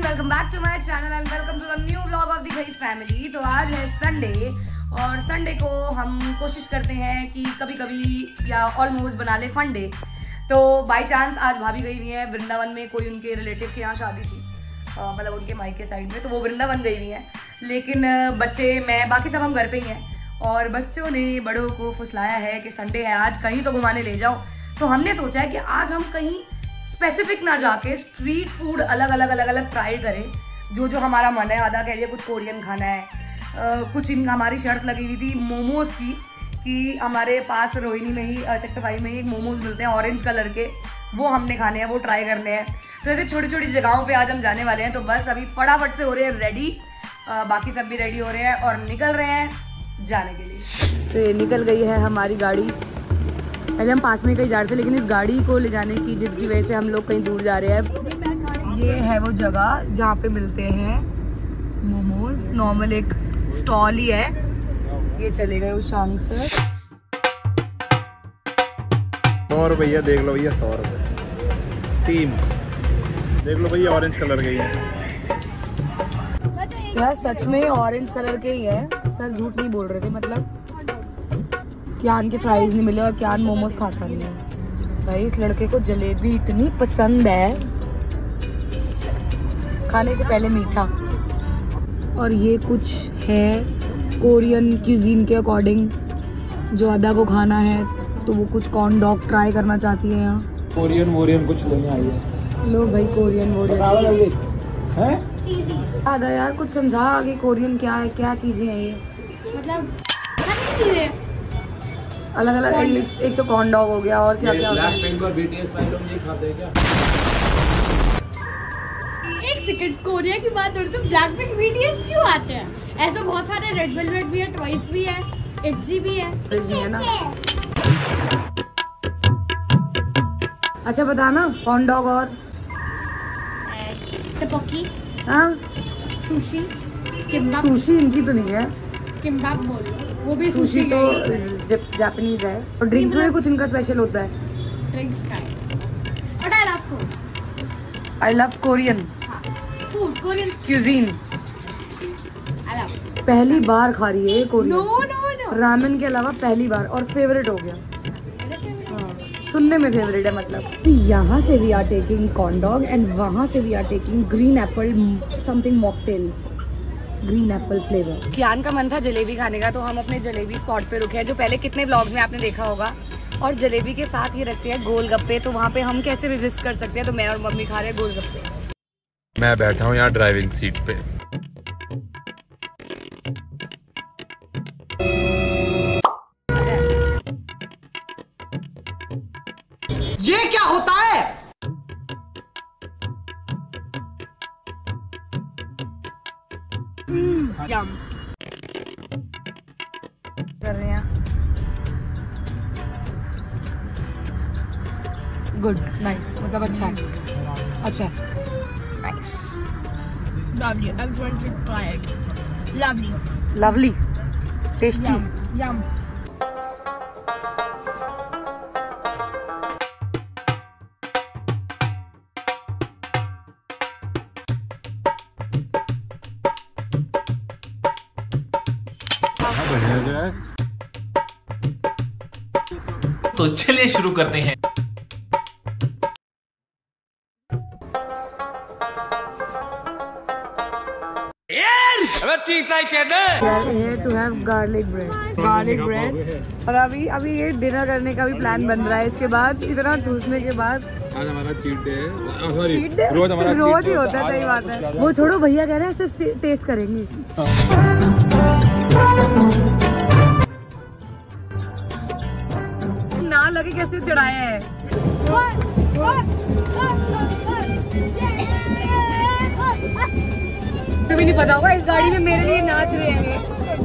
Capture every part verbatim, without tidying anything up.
Everyone, welcome back to my channel and welcome to the new vlog of the quaint family. तो आज है Sunday और Sunday को हम कोशिश करते हैं कि कभी कभी या ऑलमोस्ट बना ले फंडे। तो बाय चांस आज भाभी गई हुई है वृंदावन में, कोई उनके रिलेटिव के यहाँ शादी थी, मतलब उनके मायके साइड में, तो वो वृंदावन गई हुई है। लेकिन बच्चे, मैं, बाकी सब हम घर पे ही हैं और बच्चों ने बड़ों को फुसलाया है कि संडे है आज कहीं तो घुमाने ले जाओ। तो हमने सोचा है कि आज हम कहीं स्पेसिफिक ना जाके स्ट्रीट फूड अलग अलग अलग अलग ट्राई करें, जो जो हमारा मन है। आधा कह लिया कुछ कोरियन खाना है, आ, कुछ इन हमारी शर्त लगी हुई थी मोमोज की कि हमारे पास रोहिणी में ही सेक्टर फाइव में ही एक मोमोज मिलते हैं ऑरेंज कलर के, वो हमने खाने हैं, वो ट्राई करने हैं। तो ऐसे छोटी छोटी जगहों पे आज हम जाने वाले हैं। तो बस अभी फटाफट से हो रहे हैं रेडी, बाकी सब भी रेडी हो रहे हैं और निकल रहे हैं जाने के लिए। तो ये निकल गई है हमारी गाड़ी। पहले हम पास में कहीं जा रहे थे, लेकिन इस गाड़ी को ले जाने की जिद की वजह से हम लोग कहीं दूर जा रहे हैं। ये है वो जगह जहाँ पे मिलते हैं मोमोज, नॉर्मल एक स्टॉल ही है। ये चले गए उशांग सर। सौ रुपया देख लो भैया, सौ रुपये तीन देख लो भैया, ऑरेंज कलर के ही है। यार सच में ऑरेंज कलर के ही है सर, झूठ नहीं बोल रहे थे। मतलब क्यान के फ्राइज नहीं मिले और क्यान मोमोज खाता नहीं है। भाई इस लड़के को जलेबी इतनी पसंद है, खाने से पहले मीठा। और ये कुछ है कोरियन क्यूजीन के अकॉर्डिंग, जो अदा को खाना है तो वो कुछ कॉर्न डॉग ट्राई करना चाहती है यहाँ। कोरियन वोरियन कुछ लेने आई है। लो भाई कोरियन वोरियन है आधा यार कुछ समझा आगे, कोरियन क्या है, क्या चीजें हैं ये, मतलब अलग अलग। एक, एक तो कॉर्न डॉग हो गया और क्या क्या होता है। पिंक और बीटीएस वाले लोग ये खाते हैं क्या? एक सेकंड, कोरिया की बात हो रही तो ब्लैक पिंक बीटीएस क्यों आते हैं? ऐसे बहुत सारे रेड वेलवेट भी है, ट्वाइस भी है, इट्जी भी है, है ना। अच्छा बताना, कॉर्न डॉग और टपोकी, हाँ सुशी, किम्बाप। सुशी इनकी तो नहीं है, किम्बाप बोलो, वो भी सुशी तो जापानीज है। और ड्रिंक्स में कुछ इनका स्पेशल होता है। ड्रिंक्स का है। और I love food, I love Korean food, Korean cuisine. I love. पहली बार खा रही है Korean. No no no, ramen के अलावा पहली बार, और फेवरेट हो गया। हाँ, सुनने में फेवरेट है मतलब। यहाँ से we are taking corn dog and वहाँ से we are taking green apple something mocktail, green apple flavour. Kiaan का मन था जलेबी खाने का, तो हम अपने जलेबी स्पॉट पे रुके हैं, जो पहले कितने व्लॉग्स में आपने देखा होगा। और जलेबी के साथ ही रखते हैं गोलगप्पे, तो वहाँ पे हम कैसे रेजिस्ट कर सकते हैं। तो मैं और मम्मी खा रहे हैं गोलगप्पे। मैं बैठा हूँ यहाँ ड्राइविंग सीट पे। ये क्या होता है? यम कर रहे हैं। गुड, नाइस, मतलब अच्छा है, अच्छा है, nice, lovely. I'm going to try it. Lovely. Lovely, tasty. Yum. Yum. तो चलिए शुरू करते हैं। To have garlic bread, garlic bread. और अभी अभी ये डिनर करने का भी प्लान बन रहा है। इसके बाद इतना ठूसने के बाद आज हमारा चीट डे है। चीट डे रोज हमारा रोज ही होता है। सही बात है। वो छोड़ो, भैया कह रहे हैं सिर्फ टेस्ट करेंगे। ना लगे कैसे चढ़ाया है। तुम्हें नहीं पता होगा, इस गाड़ी में मेरे लिए नाच रहे हैं।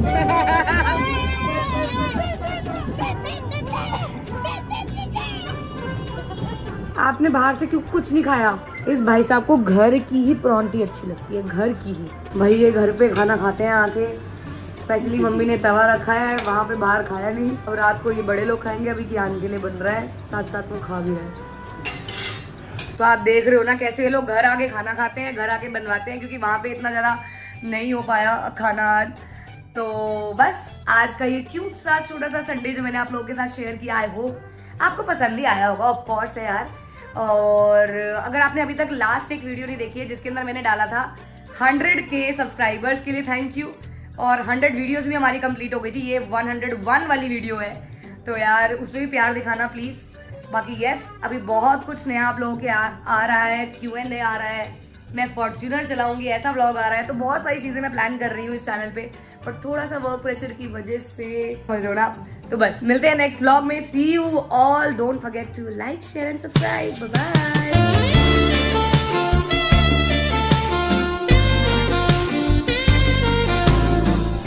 आपने बाहर से क्यों कुछ नहीं खाया? इस भाई साहब को घर की ही परौंठी अच्छी लगती है, घर की ही। भाई ये घर पे खाना खाते हैं आके, स्पेशली मम्मी ने तवा रखा है, वहाँ पे बाहर खाया नहीं। अब रात को ये बड़े लोग खाएंगे, अभी कियान के लिए बन रहा है, साथ साथ में खा भी रहा है। तो आप देख रहे हो ना कैसे ये लोग घर आके खाना खाते हैं, घर आके बनवाते हैं, क्योंकि वहां पे इतना ज्यादा नहीं हो पाया खाना। तो बस आज का ये क्यूट सा छोटा सा संडे जो मैंने आप लोगों के साथ शेयर किया, आई होप आपको पसंद ही आया होगा, ऑफ कोर्स है यार। और अगर आपने अभी तक लास्ट एक वीडियो नहीं देखी है जिसके अंदर मैंने डाला था हंड्रेड के सब्सक्राइबर्स के लिए थैंक यू, और हंड्रेड वीडियोस भी हमारी कंप्लीट हो गई थी, ये वन हंड्रेड वन वाली वीडियो है, तो यार उसमें भी प्यार दिखाना प्लीज। बाकी यस, अभी बहुत कुछ नया आप लोगों के आ, आ रहा है, क्यू एंड ए आ रहा है, मैं फॉर्च्यूनर चलाऊंगी ऐसा व्लॉग आ रहा है, तो बहुत सारी चीजें मैं प्लान कर रही हूँ इस चैनल पे, पर थोड़ा सा वर्क प्रेशर की वजह से समझ लो ना। तो बस मिलते हैं नेक्स्ट व्लॉग में, see you all, don't forget to like share and subscribe, bye bye.